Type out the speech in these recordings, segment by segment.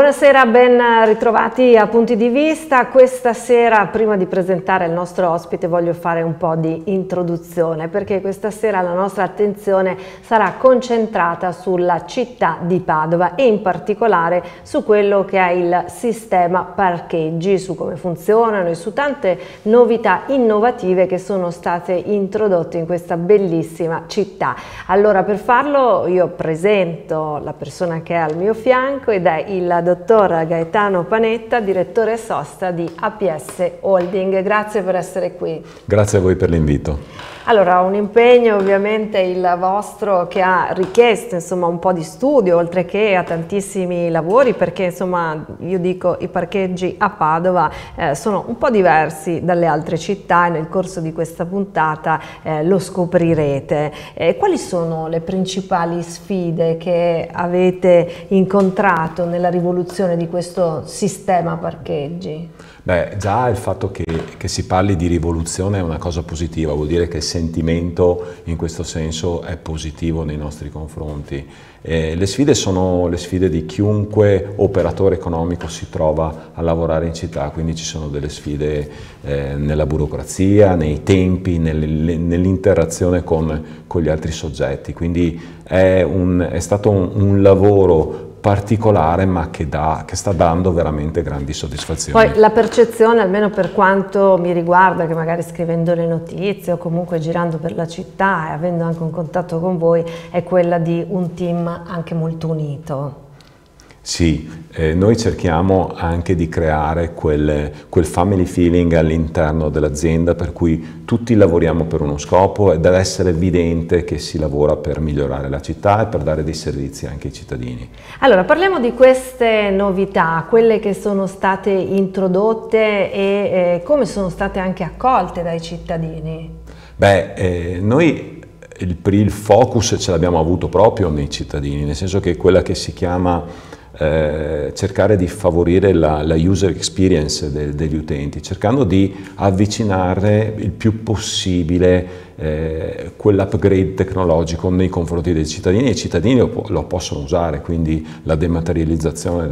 Buonasera, ben ritrovati a Punti di Vista. Questa sera, prima di presentare il nostro ospite, voglio fare un po' di introduzione, perché questa sera la nostra attenzione sarà concentrata sulla città di Padova e in particolare su quello che è il sistema parcheggi, su come funzionano e su tante novità innovative che sono state introdotte in questa bellissima città. Allora, per farlo io presento la persona che è al mio fianco ed è il dottor Gaetano Panetta, direttore sosta di APS Holding. Grazie per essere qui. Grazie a voi per l'invito. Allora, un impegno ovviamente il vostro che ha richiesto insomma un po' di studio, oltre che a tantissimi lavori, perché insomma io dico i parcheggi a Padova sono un po' diversi dalle altre città e nel corso di questa puntata lo scoprirete. Quali sono le principali sfide che avete incontrato nella rivoluzione di questo sistema parcheggi? Beh, già il fatto che si parli di rivoluzione è una cosa positiva, vuol dire che il sentimento in questo senso è positivo nei nostri confronti. Le sfide sono le sfide di chiunque operatore economico si trova a lavorare in città, quindi ci sono delle sfide nella burocrazia, nei tempi, nell'interazione con gli altri soggetti, quindi è stato un lavoro particolare ma che sta dando veramente grandi soddisfazioni. Poi la percezione, almeno per quanto mi riguarda, che magari scrivendo le notizie o comunque girando per la città e avendo anche un contatto con voi, è quella di un team anche molto unito. Sì, noi cerchiamo anche di creare quel family feeling all'interno dell'azienda per cui tutti lavoriamo per uno scopo e deve essere evidente che si lavora per migliorare la città e per dare dei servizi anche ai cittadini. Allora, parliamo di queste novità, quelle che sono state introdotte e come sono state anche accolte dai cittadini. Beh, noi il focus ce l'abbiamo avuto proprio nei cittadini, nel senso che quella che si chiama cercare di favorire la user experience degli utenti, cercando di avvicinare il più possibile quell'upgrade tecnologico nei confronti dei cittadini, e i cittadini lo possono usare, quindi la dematerializzazione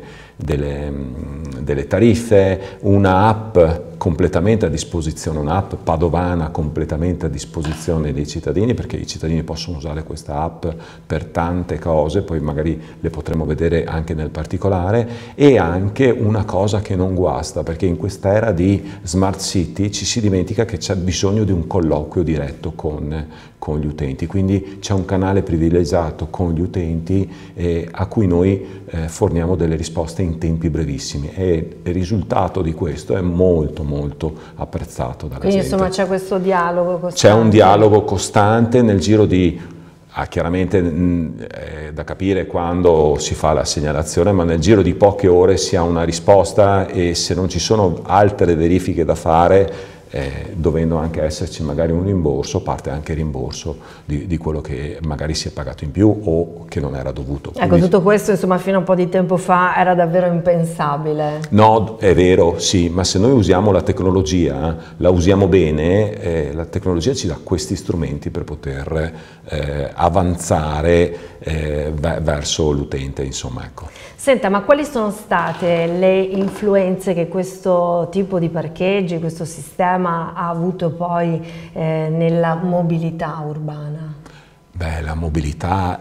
delle tariffe, una app completamente a disposizione, un'app padovana completamente a disposizione dei cittadini, perché i cittadini possono usare questa app per tante cose, poi magari le potremo vedere anche nel particolare, e anche una cosa che non guasta, perché in quest'era di Smart City ci si dimentica che c'è bisogno di un colloquio diretto con gli utenti, quindi c'è un canale privilegiato con gli utenti a cui noi forniamo delle risposte in tempi brevissimi, e il risultato di questo è molto apprezzato dalla gente. Quindi insomma c'è questo dialogo costante? C'è un dialogo costante nel giro di, chiaramente da capire quando si fa la segnalazione, ma nel giro di poche ore si ha una risposta, e se non ci sono altre verifiche da fare, dovendo anche esserci magari un rimborso, parte anche il rimborso di quello che magari si è pagato in più o che non era dovuto. Ecco, quindi, tutto questo insomma fino a un po' di tempo fa era davvero impensabile. No, è vero, sì, ma se noi usiamo la tecnologia, la usiamo bene, la tecnologia ci dà questi strumenti per poter avanzare verso l'utente, insomma, ecco. Senta, ma quali sono state le influenze che questo tipo di parcheggi, questo sistema ha avuto poi nella mobilità urbana? Beh, la mobilità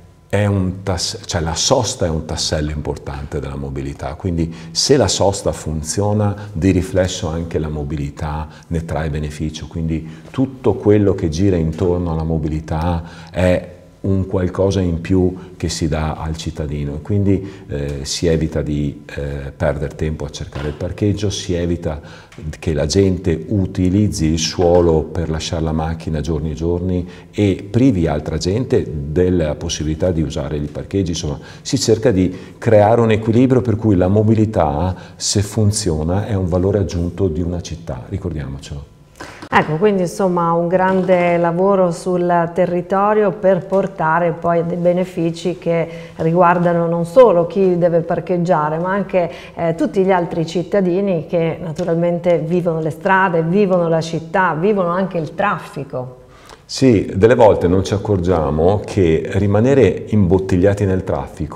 cioè la sosta è un tassello importante della mobilità, quindi se la sosta funziona, di riflesso anche la mobilità ne trae beneficio, quindi tutto quello che gira intorno alla mobilità è un qualcosa in più che si dà al cittadino, e quindi si evita di perdere tempo a cercare il parcheggio, si evita che la gente utilizzi il suolo per lasciare la macchina giorni e giorni e privi altra gente della possibilità di usare i parcheggi. Insomma, si cerca di creare un equilibrio per cui la mobilità, se funziona, è un valore aggiunto di una città, ricordiamocelo. Ecco, quindi insomma un grande lavoro sul territorio per portare poi dei benefici che riguardano non solo chi deve parcheggiare, ma anche tutti gli altri cittadini che naturalmente vivono le strade, vivono la città, vivono anche il traffico. Sì, delle volte non ci accorgiamo che rimanere imbottigliati nel traffico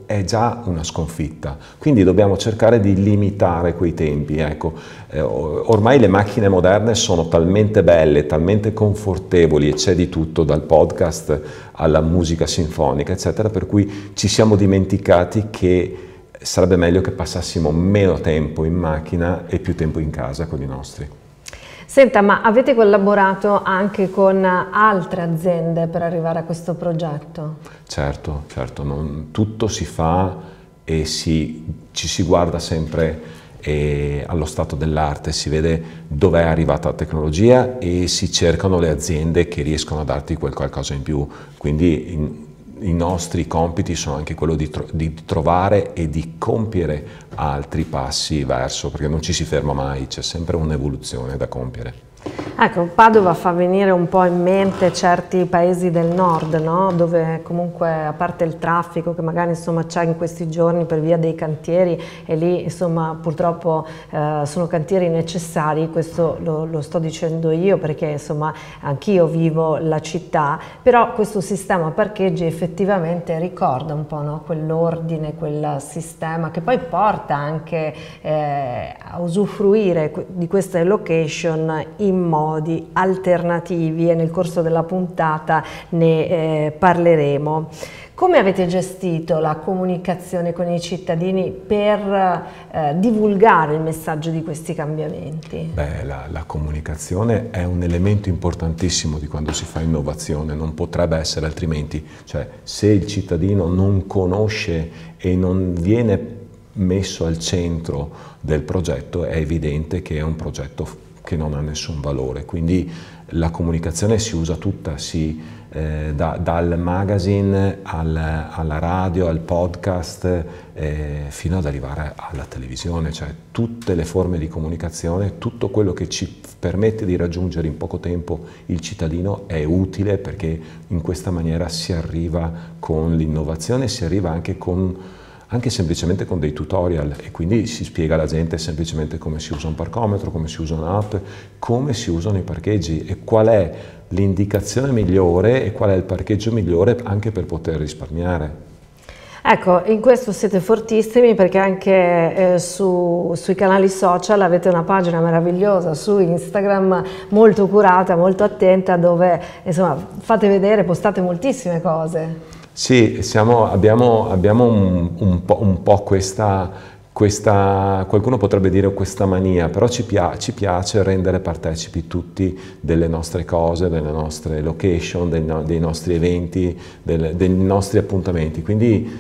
è già una sconfitta, quindi dobbiamo cercare di limitare quei tempi. Ecco, ormai le macchine moderne sono talmente belle, talmente confortevoli e c'è di tutto, dal podcast alla musica sinfonica, eccetera, per cui ci siamo dimenticati che sarebbe meglio che passassimo meno tempo in macchina e più tempo in casa con i nostri. Senta, ma avete collaborato anche con altre aziende per arrivare a questo progetto? Certo, tutto si fa e ci si guarda sempre allo stato dell'arte, si vede dov'è arrivata la tecnologia e si cercano le aziende che riescono a darti qualcosa in più. Quindi i nostri compiti sono anche quello di trovare e di compiere altri passi verso, perché non ci si ferma mai, c'è sempre un'evoluzione da compiere. Ecco, Padova fa venire un po' in mente certi paesi del nord, no? Dove comunque, a parte il traffico che magari insomma c'è in questi giorni per via dei cantieri, e lì insomma purtroppo sono cantieri necessari, questo lo sto dicendo io perché insomma anch'io vivo la città, però questo sistema parcheggi effettivamente ricorda un po', no? Quell'ordine, quel sistema che poi porta anche a usufruire di queste location in modi alternativi, e nel corso della puntata ne parleremo. Come avete gestito la comunicazione con i cittadini per divulgare il messaggio di questi cambiamenti? Beh, la comunicazione è un elemento importantissimo di quando si fa innovazione, non potrebbe essere altrimenti. Cioè, se il cittadino non conosce e non viene messo al centro del progetto, è evidente che è un progetto che non ha nessun valore. Quindi la comunicazione si usa tutta, dal magazine alla radio, al podcast, fino ad arrivare alla televisione, cioè tutte le forme di comunicazione, tutto quello che ci permette di raggiungere in poco tempo il cittadino è utile, perché in questa maniera si arriva con l'innovazione, si arriva anche semplicemente con dei tutorial, e quindi si spiega alla gente semplicemente come si usa un parcometro, come si usa un'app, come si usano i parcheggi e qual è l'indicazione migliore e qual è il parcheggio migliore anche per poter risparmiare. Ecco, in questo siete fortissimi, perché anche sui canali social avete una pagina meravigliosa su Instagram, molto curata, molto attenta, dove insomma fate vedere, postate moltissime cose. Sì, abbiamo un po' questa, qualcuno potrebbe dire questa mania, però ci piace rendere partecipi tutti delle nostre cose, delle nostre location, dei nostri eventi, dei nostri appuntamenti. Quindi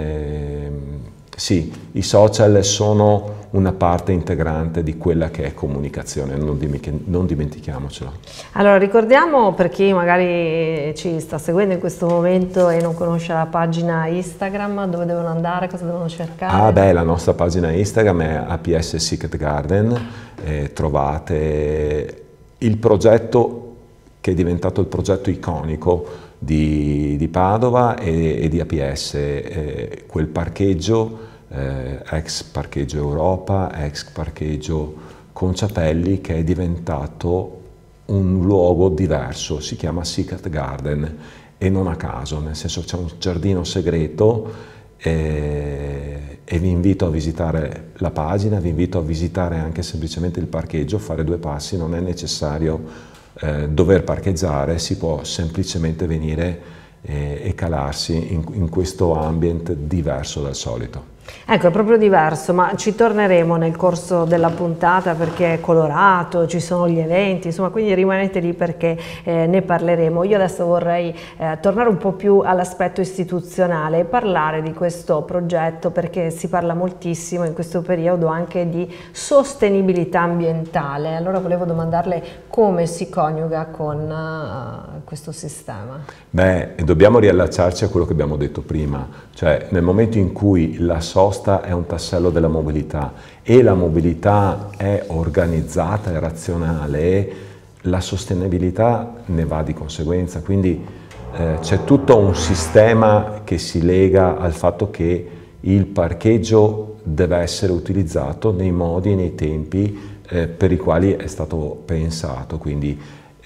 sì, i social sono una parte integrante di quella che è comunicazione, non dimentichiamocelo. Allora, ricordiamo, per chi magari ci sta seguendo in questo momento e non conosce la pagina Instagram, dove devono andare, cosa devono cercare? La nostra pagina Instagram è APS Secret Garden, trovate il progetto che è diventato il progetto iconico di Padova e di APS, quel parcheggio, ex parcheggio Europa, ex parcheggio Conciapelli, che è diventato un luogo diverso, si chiama Secret Garden, e non a caso, nel senso c'è un giardino segreto, e vi invito a visitare la pagina, vi invito a visitare anche semplicemente il parcheggio, fare due passi, non è necessario dover parcheggiare, si può semplicemente venire e calarsi in questo ambient diverso dal solito. Ecco, è proprio diverso, ma ci torneremo nel corso della puntata, perché è colorato, ci sono gli eventi, insomma, quindi rimanete lì perché ne parleremo. Io adesso vorrei tornare un po' più all'aspetto istituzionale e parlare di questo progetto, perché si parla moltissimo in questo periodo anche di sostenibilità ambientale. Allora volevo domandarle come si coniuga con questo sistema. Beh, dobbiamo riallacciarci a quello che abbiamo detto prima, cioè nel momento in cui la sosta è un tassello della mobilità e la mobilità è organizzata e razionale, la sostenibilità ne va di conseguenza. Quindi c'è tutto un sistema che si lega al fatto che il parcheggio deve essere utilizzato nei modi e nei tempi per i quali è stato pensato. Quindi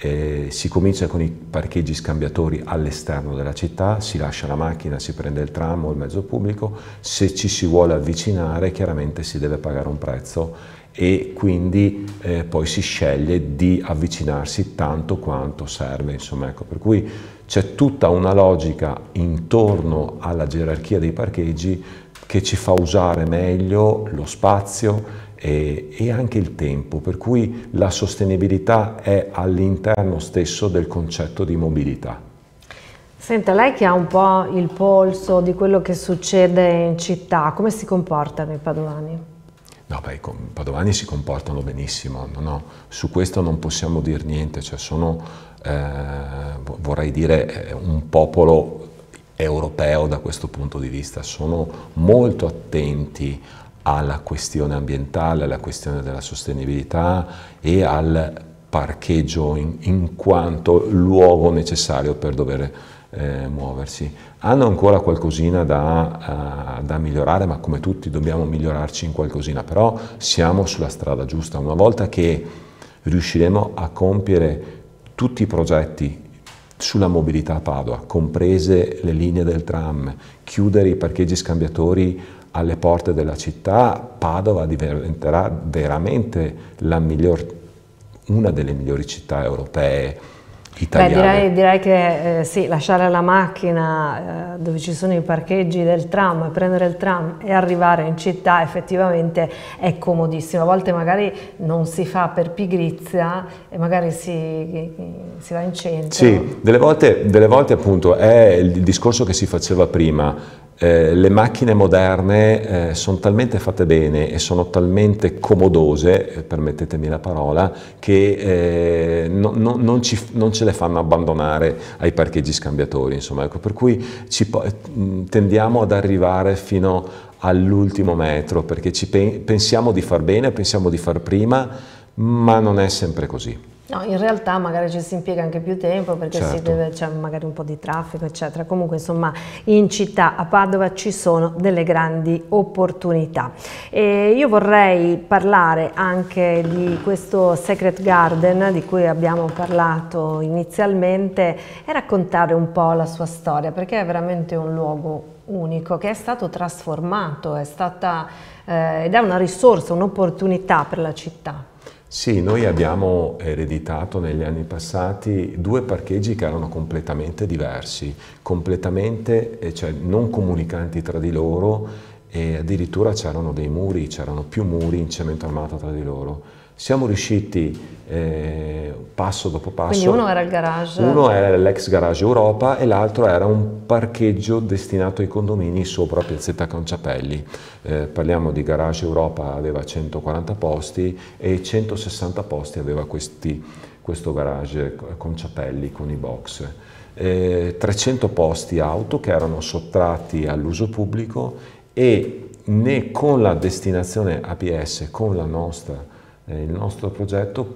Si comincia con i parcheggi scambiatori all'esterno della città, si lascia la macchina, si prende il tram o il mezzo pubblico, se ci si vuole avvicinare chiaramente si deve pagare un prezzo e quindi poi si sceglie di avvicinarsi tanto quanto serve, insomma, ecco, per cui c'è tutta una logica intorno alla gerarchia dei parcheggi che ci fa usare meglio lo spazio e anche il tempo, per cui la sostenibilità è all'interno stesso del concetto di mobilità. Senta, lei che ha un po' il polso di quello che succede in città, come si comportano i padovani? No, beh, i padovani si comportano benissimo, no, su questo non possiamo dire niente, cioè sono, vorrei dire, un popolo europeo da questo punto di vista, sono molto attenti alla questione ambientale, alla questione della sostenibilità e al parcheggio in quanto luogo necessario per dover muoversi. Hanno ancora qualcosina da migliorare, ma come tutti dobbiamo migliorarci in qualcosina, però siamo sulla strada giusta. Una volta che riusciremo a compiere tutti i progetti sulla mobilità a Padova, comprese le linee del tram, chiudere i parcheggi scambiatori alle porte della città, Padova diventerà veramente una delle migliori città europee, italiane. Beh, direi che sì, lasciare la macchina dove ci sono i parcheggi del tram, prendere il tram e arrivare in città effettivamente è comodissimo. A volte magari non si fa per pigrizia e magari si va in centro. Sì, delle volte appunto è il discorso che si faceva prima. Le macchine moderne sono talmente fatte bene e sono talmente comodose, permettetemi la parola, che non ce le fanno abbandonare ai parcheggi scambiatori, insomma, ecco, per cui tendiamo ad arrivare fino all'ultimo metro, perché pensiamo di far bene, pensiamo di far prima, ma non è sempre così. No, in realtà magari ci si impiega anche più tempo perché certo. c'è magari un po' di traffico, eccetera. Comunque, insomma, in città, a Padova, ci sono delle grandi opportunità. E io vorrei parlare anche di questo Secret Garden di cui abbiamo parlato inizialmente e raccontare un po' la sua storia, perché è veramente un luogo unico che è stato trasformato, ed è una risorsa, un'opportunità per la città. Sì, noi abbiamo ereditato negli anni passati due parcheggi che erano completamente diversi, cioè non comunicanti tra di loro e addirittura c'erano dei muri, c'erano più muri in cemento armato tra di loro. Siamo riusciti passo dopo passo. Quindi uno era il garage? Uno era l'ex garage Europa e l'altro era un parcheggio destinato ai condomini sopra Piazzetta Conciapelli. Parliamo di garage Europa, aveva 140 posti e 160 posti aveva questo garage Conciapelli con i box. 300 posti auto che erano sottratti all'uso pubblico e né con la destinazione APS, con il nostro progetto,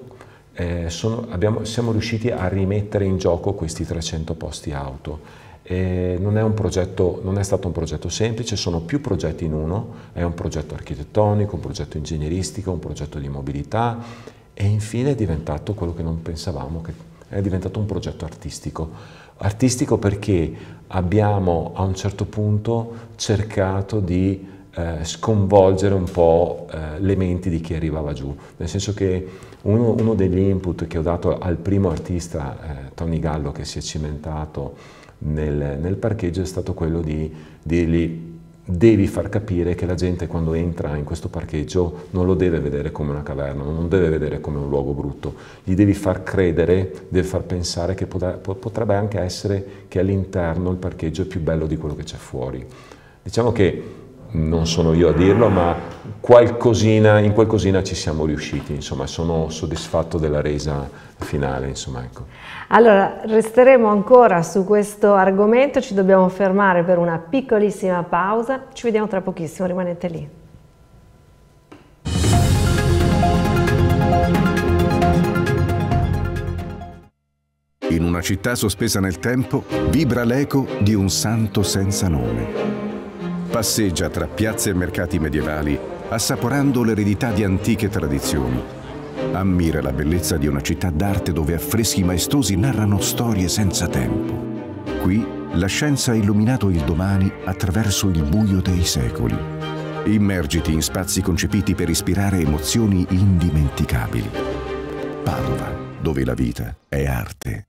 siamo riusciti a rimettere in gioco questi 300 posti auto. Non è stato un progetto semplice, sono più progetti in uno, è un progetto architettonico, un progetto ingegneristico, un progetto di mobilità e infine è diventato quello che non pensavamo, che è diventato un progetto artistico. Artistico perché abbiamo a un certo punto cercato di sconvolgere un po' le menti di chi arrivava giù, nel senso che uno degli input che ho dato al primo artista, Tony Gallo, che si è cimentato nel parcheggio, è stato quello di dirgli: devi far capire che la gente quando entra in questo parcheggio non lo deve vedere come una caverna, non lo deve vedere come un luogo brutto, gli devi far credere, devi far pensare che potrebbe anche essere che all'interno il parcheggio è più bello di quello che c'è fuori. Diciamo che non sono io a dirlo, ma in qualcosina ci siamo riusciti, insomma, sono soddisfatto della resa finale, insomma, ecco. Allora, resteremo ancora su questo argomento, ci dobbiamo fermare per una piccolissima pausa, ci vediamo tra pochissimo, rimanete lì. In una città sospesa nel tempo, vibra l'eco di un santo senza nome. Passeggia tra piazze e mercati medievali, assaporando l'eredità di antiche tradizioni. Ammira la bellezza di una città d'arte dove affreschi maestosi narrano storie senza tempo. Qui la scienza ha illuminato il domani attraverso il buio dei secoli. Immergiti in spazi concepiti per ispirare emozioni indimenticabili. Padova, dove la vita è arte.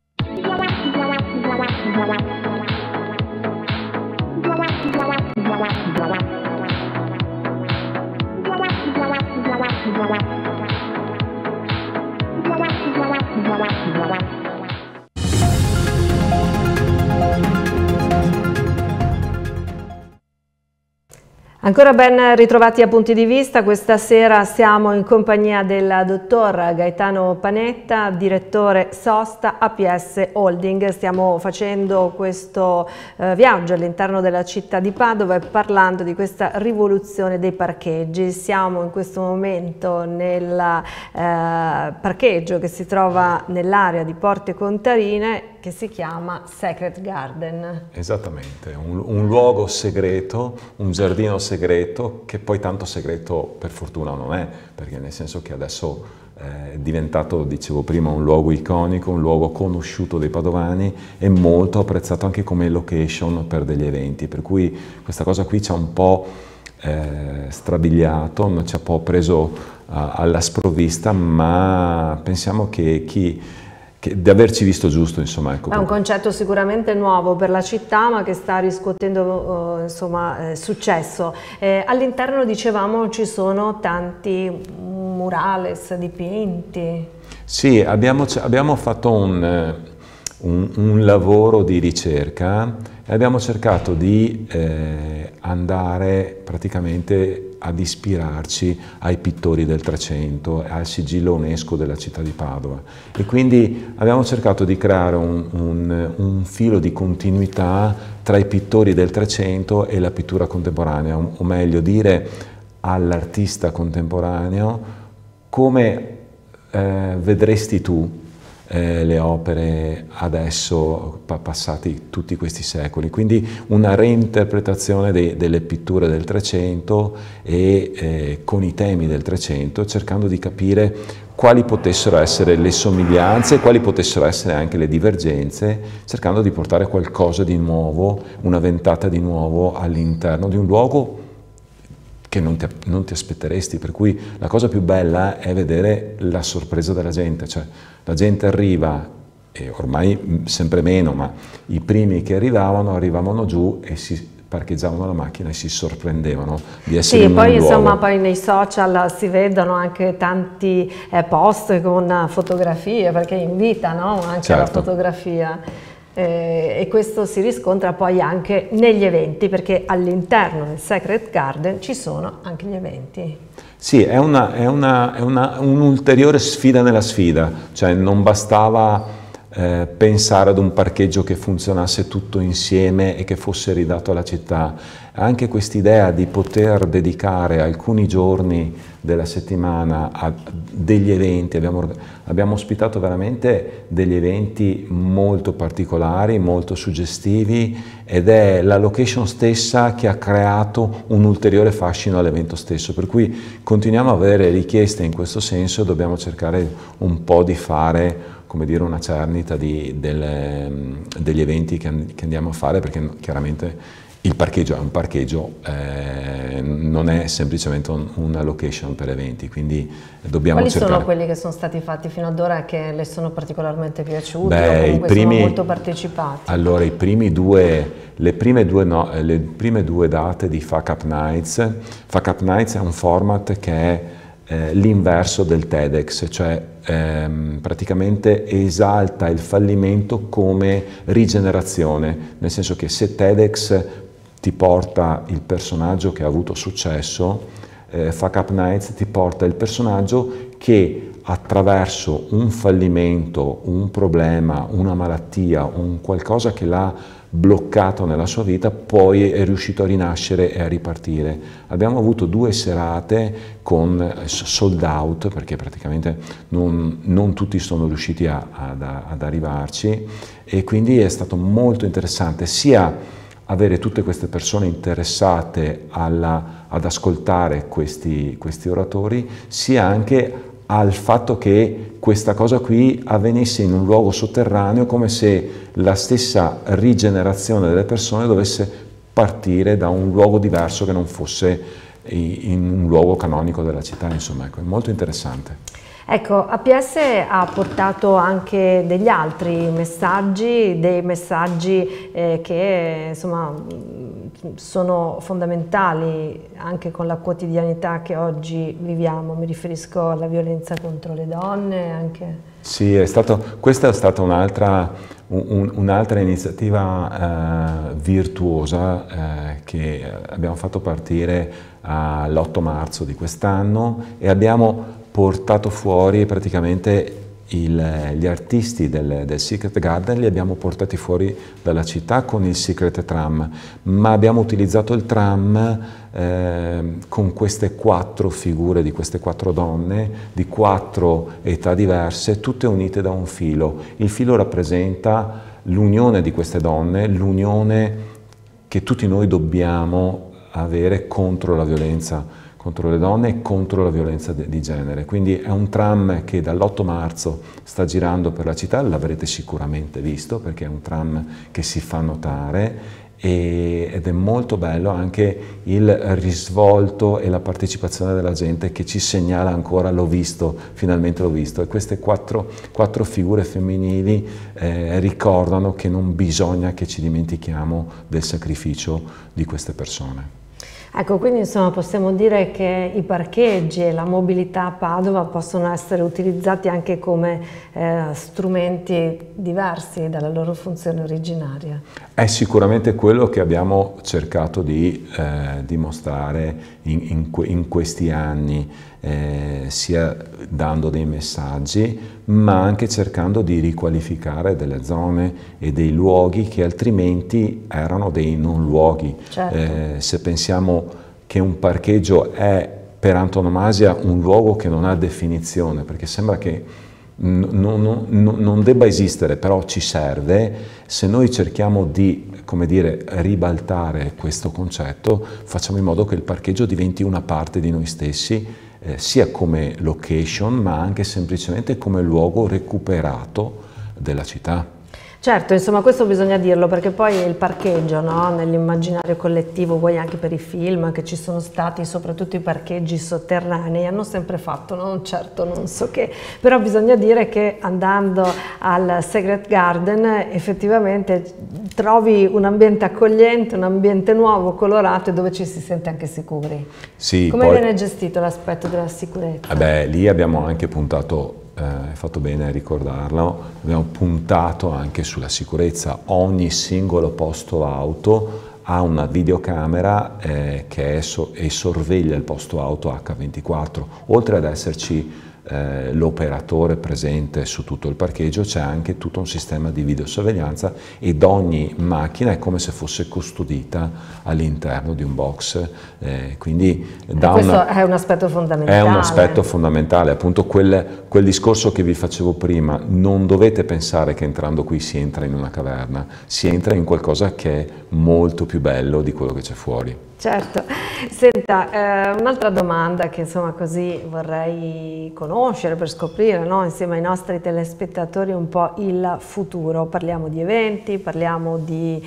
Ancora ben ritrovati a Punti di Vista. Questa sera siamo in compagnia del dottor Gaetano Panetta, direttore sosta APS Holding. Stiamo facendo questo viaggio all'interno della città di Padova e parlando di questa rivoluzione dei parcheggi. Siamo in questo momento nel parcheggio che si trova nell'area di Porte Contarine, che si chiama Secret Garden. Esattamente, un luogo segreto, un giardino segreto, che poi tanto segreto per fortuna non è, perché nel senso che adesso è diventato, dicevo prima, un luogo iconico, un luogo conosciuto dai padovani e molto apprezzato anche come location per degli eventi, per cui questa cosa qui ci ha un po' strabiliato, ci ha un po' preso alla sprovvista, ma pensiamo di averci visto giusto, insomma. Ecco, è un concetto sicuramente nuovo per la città, ma che sta riscuotendo successo. All'interno, dicevamo, ci sono tanti murales dipinti. Sì, abbiamo fatto un lavoro di ricerca e abbiamo cercato di andare praticamente ad ispirarci ai pittori del Trecento, al sigillo UNESCO della città di Padova, e quindi abbiamo cercato di creare un filo di continuità tra i pittori del Trecento e la pittura contemporanea, o meglio dire all'artista contemporaneo come vedresti tu le opere adesso, passati tutti questi secoli, quindi una reinterpretazione delle pitture del Trecento e con i temi del Trecento, cercando di capire quali potessero essere le somiglianze, quali potessero essere anche le divergenze, cercando di portare qualcosa di nuovo, una ventata di nuovo all'interno di un luogo che non ti aspetteresti, per cui la cosa più bella è vedere la sorpresa della gente, cioè la gente arriva, e ormai sempre meno, ma i primi che arrivavano giù e si parcheggiavano la macchina e si sorprendevano di essere in un luogo. Sì, poi insomma poi nei social si vedono anche tanti post con fotografie, perché invitano anche certo. alla fotografia. E questo si riscontra poi anche negli eventi, perché all'interno del Secret Garden ci sono anche gli eventi. Sì, è un'ulteriore sfida nella sfida, cioè non bastava pensare ad un parcheggio che funzionasse tutto insieme e che fosse ridato alla città. Anche quest'idea di poter dedicare alcuni giorni della settimana a degli eventi, abbiamo ospitato veramente degli eventi molto particolari, molto suggestivi, ed è la location stessa che ha creato un ulteriore fascino all'evento stesso, per cui continuiamo a avere richieste in questo senso e dobbiamo cercare un po' di fare, come dire, una cernita degli eventi che andiamo a fare, perché chiaramente il parcheggio è un parcheggio, non è semplicemente una location per eventi, quindi dobbiamo cercare. Quali sono quelli che sono stati fatti fino ad ora che le sono particolarmente piaciuti, o comunque sono molto partecipati? Allora, le prime due date di Fuck Up Nights. Fuck Up Nights è un format che è l'inverso del TEDx, cioè praticamente esalta il fallimento come rigenerazione, nel senso che se TEDx ti porta il personaggio che ha avuto successo, Fuck Up Nights ti porta il personaggio che attraverso un fallimento, un problema, una malattia, un qualcosa che l'ha bloccato nella sua vita, poi è riuscito a rinascere e a ripartire. Abbiamo avuto 2 serate con sold out, perché praticamente non tutti sono riusciti ad arrivarci, e quindi è stato molto interessante sia avere tutte queste persone interessate ad ascoltare questi oratori, sia anche al fatto che questa cosa qui avvenisse in un luogo sotterraneo, come se la stessa rigenerazione delle persone dovesse partire da un luogo diverso che non fosse in un luogo canonico della città, insomma, ecco, è molto interessante. Ecco, APS ha portato anche degli altri messaggi, dei messaggi che insomma sono fondamentali anche con la quotidianità che oggi viviamo, mi riferisco alla violenza contro le donne anche. Sì, questa è stata un'altra iniziativa virtuosa che abbiamo fatto partire l'8 marzo di quest'anno e abbiamo portato fuori praticamente gli artisti del Secret Garden, li abbiamo portati fuori dalla città con il Secret Tram, ma abbiamo utilizzato il tram con queste 4 figure di queste 4 donne di 4 età diverse, tutte unite da un filo. Il filo rappresenta l'unione di queste donne, l'unione che tutti noi dobbiamo avere contro la violenza contro le donne e contro la violenza di genere. Quindi è un tram che dall'8 marzo sta girando per la città, l'avrete sicuramente visto perché è un tram che si fa notare ed è molto bello anche il risvolto e la partecipazione della gente che ci segnala ancora l'ho visto, finalmente l'ho visto, e queste quattro figure femminili ricordano che non bisogna che ci dimentichiamo del sacrificio di queste persone. Ecco, quindi insomma possiamo dire che i parcheggi e la mobilità a Padova possono essere utilizzati anche come strumenti diversi dalla loro funzione originaria. È sicuramente quello che abbiamo cercato di dimostrare in questi anni, sia dando dei messaggi, ma anche cercando di riqualificare delle zone e dei luoghi che altrimenti erano dei non luoghi. Certo. Se pensiamo che un parcheggio è per antonomasia un luogo che non ha definizione, perché sembra che non debba esistere, però ci serve, se noi cerchiamo di, come dire, ribaltare questo concetto, facciamo in modo che il parcheggio diventi una parte di noi stessi, sia come location ma anche semplicemente come luogo recuperato della città. Certo, insomma questo bisogna dirlo perché poi il parcheggio, no? Nell'immaginario collettivo, poi anche per i film che ci sono stati, soprattutto i parcheggi sotterranei, hanno sempre fatto, no? Certo, non so che, però bisogna dire che andando al Secret Garden effettivamente trovi un ambiente accogliente, un ambiente nuovo, colorato e dove ci si sente anche sicuri. Sì, come viene gestito l'aspetto della sicurezza? Lì abbiamo anche puntato, hai fatto bene a ricordarlo, abbiamo puntato anche sulla sicurezza. Ogni singolo posto auto ha una videocamera che sorveglia il posto auto H24. Oltre ad esserci l'operatore presente su tutto il parcheggio, c'è anche tutto un sistema di videosorveglianza ed ogni macchina è come se fosse custodita all'interno di un box, quindi questo è un aspetto fondamentale. È un aspetto fondamentale, appunto quel discorso che vi facevo prima, non dovete pensare che entrando qui si entra in una caverna, si entra in qualcosa che è molto più bello di quello che c'è fuori. Certo, senta, un'altra domanda che insomma così vorrei conoscere per scoprire, no? Insieme ai nostri telespettatori un po' il futuro. Parliamo di eventi, parliamo di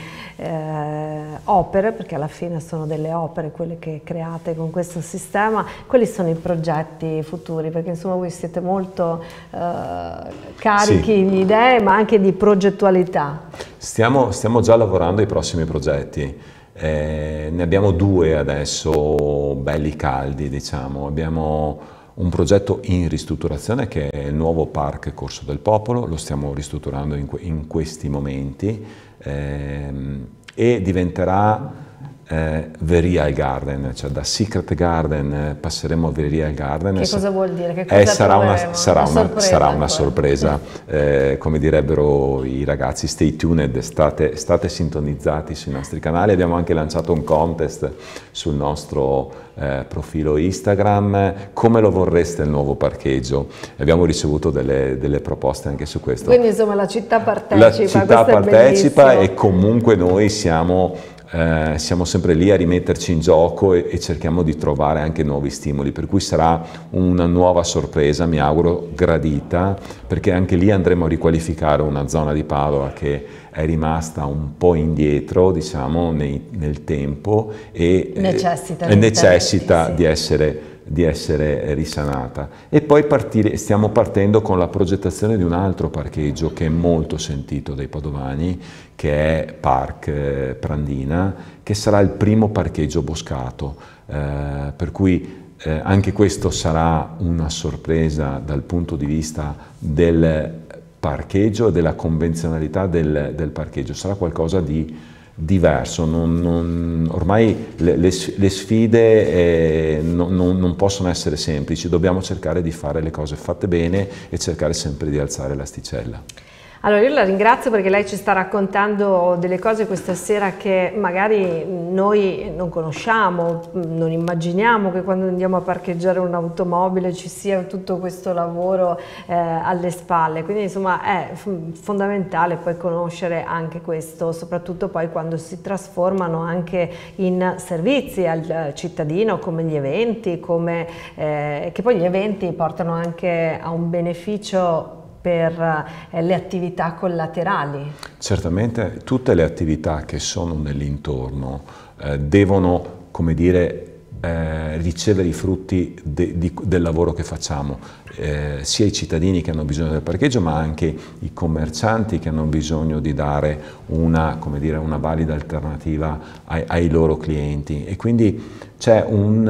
opere, perché alla fine sono delle opere quelle che create con questo sistema. Quali sono i progetti futuri? Perché insomma voi siete molto carichi di idee ma anche di progettualità. Stiamo già lavorando ai prossimi progetti. Ne abbiamo 2 adesso belli caldi, diciamo. Abbiamo un progetto in ristrutturazione che è il nuovo Park Corso del Popolo, lo stiamo ristrutturando in questi momenti e diventerà The Real Garden, cioè da Secret Garden passeremo a The Real Garden. Che cosa vuol dire? Che cosa sarà una sorpresa, come direbbero i ragazzi, stay tuned, state sintonizzati sui nostri canali. Abbiamo anche lanciato un contest sul nostro profilo Instagram, come lo vorreste il nuovo parcheggio? Abbiamo ricevuto delle proposte anche su questo. Quindi insomma la città partecipa. La città partecipa e comunque noi siamo siamo sempre lì a rimetterci in gioco e cerchiamo di trovare anche nuovi stimoli, per cui sarà una nuova sorpresa, mi auguro gradita, perché anche lì andremo a riqualificare una zona di Padova che è rimasta un po' indietro, diciamo, nel tempo e necessita di essere risanata. E poi stiamo partendo con la progettazione di un altro parcheggio che è molto sentito dai padovani, che è Park Prandina, che sarà il primo parcheggio boscato, per cui anche questo sarà una sorpresa dal punto di vista del parcheggio e della convenzionalità del parcheggio. Sarà qualcosa di diverso, ormai le sfide non possono essere semplici, dobbiamo cercare di fare le cose fatte bene e cercare sempre di alzare l'asticella. Allora io la ringrazio perché lei ci sta raccontando delle cose questa sera che magari noi non conosciamo, non immaginiamo che quando andiamo a parcheggiare un'automobile ci sia tutto questo lavoro alle spalle, quindi insomma è fondamentale poi conoscere anche questo, soprattutto poi quando si trasformano anche in servizi al cittadino, come gli eventi, che poi gli eventi portano anche a un beneficio per le attività collaterali. Certamente tutte le attività che sono nell'intorno devono, come dire, ricevere i frutti del lavoro che facciamo, sia i cittadini che hanno bisogno del parcheggio, ma anche i commercianti che hanno bisogno di dare una valida alternativa ai loro clienti, e quindi c'è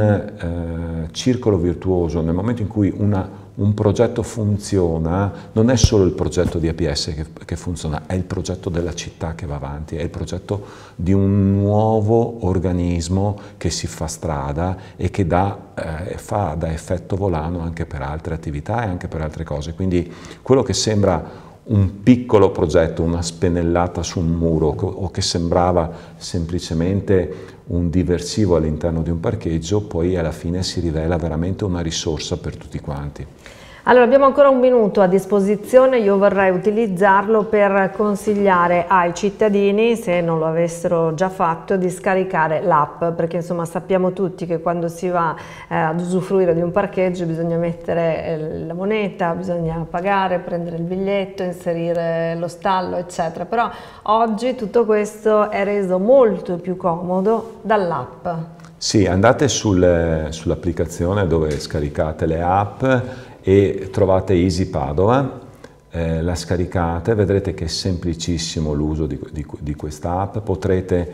un circolo virtuoso. Nel momento in cui un progetto funziona, non è solo il progetto di APS che funziona, è il progetto della città che va avanti, è il progetto di un nuovo organismo che si fa strada e che fa da effetto volano anche per altre attività e anche per altre cose. Quindi quello che sembra un piccolo progetto, una spennellata su un muro, o che sembrava semplicemente un diversivo all'interno di un parcheggio, poi alla fine si rivela veramente una risorsa per tutti quanti. Allora abbiamo ancora un minuto a disposizione, io vorrei utilizzarlo per consigliare ai cittadini, se non lo avessero già fatto, di scaricare l'app, perché insomma sappiamo tutti che quando si va ad usufruire di un parcheggio bisogna mettere la moneta, bisogna pagare, prendere il biglietto, inserire lo stallo eccetera, però oggi tutto questo è reso molto più comodo dall'app. Sì, andate sull'applicazione dove scaricate le app e trovate Easy Padova, la scaricate, vedrete che è semplicissimo l'uso di questa app, potrete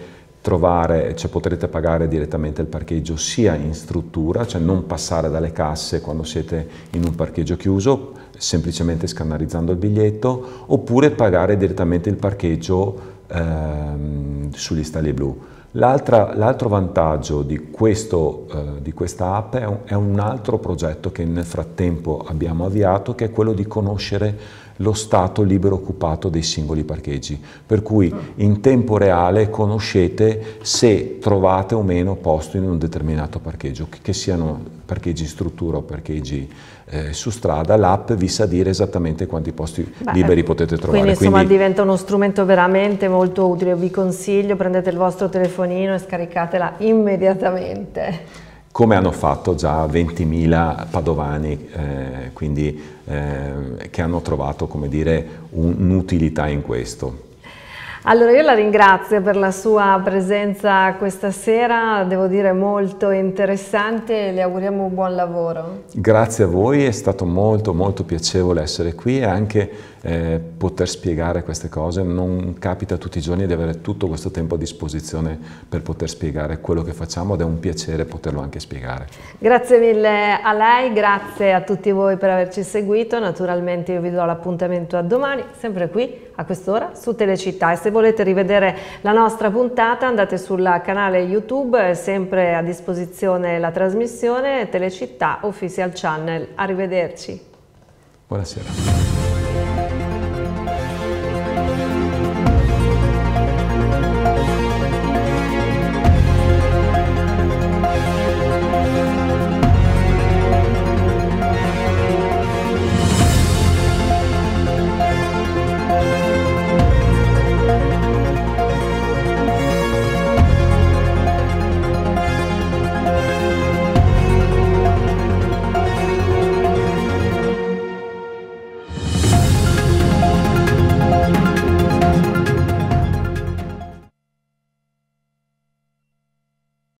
pagare direttamente il parcheggio sia in struttura, cioè non passare dalle casse quando siete in un parcheggio chiuso, semplicemente scannerizzando il biglietto, oppure pagare direttamente il parcheggio sugli stalli blu. L'altro vantaggio di questa app è un altro progetto che nel frattempo abbiamo avviato, che è quello di conoscere lo stato libero occupato dei singoli parcheggi, per cui in tempo reale conoscete se trovate o meno posto in un determinato parcheggio, che siano parcheggi in struttura o parcheggi su strada. L'app vi sa dire esattamente quanti posti liberi potete trovare. Quindi insomma diventa uno strumento veramente molto utile. Vi consiglio, prendete il vostro telefonino e scaricatela immediatamente. Come hanno fatto già 20.000 padovani, che hanno trovato, come dire, un'utilità in questo. Allora io la ringrazio per la sua presenza questa sera, devo dire molto interessante, e le auguriamo un buon lavoro. Grazie a voi, è stato molto piacevole essere qui e anche poter spiegare queste cose. Non capita tutti i giorni di avere tutto questo tempo a disposizione per poter spiegare quello che facciamo, ed è un piacere poterlo anche spiegare. Grazie mille a lei, grazie a tutti voi per averci seguito. Naturalmente io vi do l'appuntamento a domani, sempre qui a quest'ora su Telecittà, e se volete rivedere la nostra puntata andate sul canale YouTube, è sempre a disposizione la trasmissione Telecittà Official Channel. Arrivederci. Buonasera.